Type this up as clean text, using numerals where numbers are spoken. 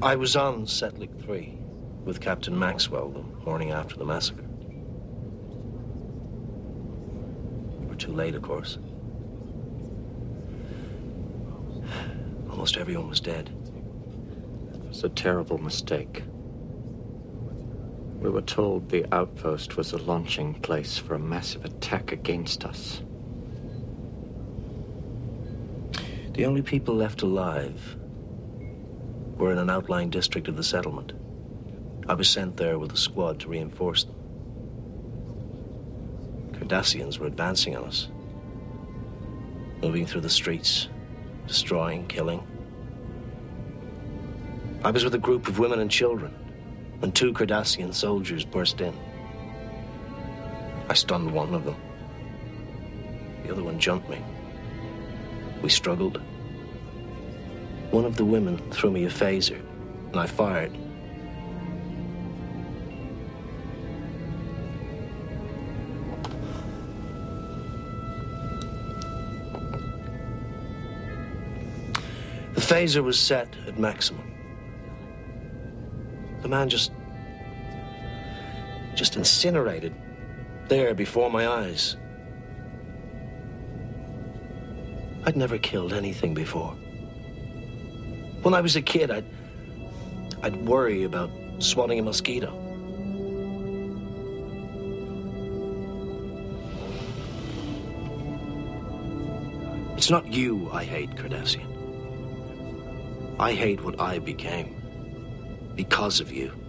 I was on Setlik 3 with Captain Maxwell the morning after the massacre. We were too late, of course. Almost everyone was dead. It was a terrible mistake. We were told the outpost was a launching place for a massive attack against us. The only people left alive were in an outlying district of the settlement. I was sent there with a squad to reinforce them. Cardassians were advancing on us, moving through the streets, destroying, killing. I was with a group of women and children when 2 Cardassian soldiers burst in. I stunned one of them. The other one jumped me. We struggled. One of the women threw me a phaser, and I fired. The phaser was set at maximum. The man just incinerated there before my eyes. I'd never killed anything before. When I was a kid, I'd worry about swatting a mosquito. It's not you I hate, Cardassian. I hate what I became because of you.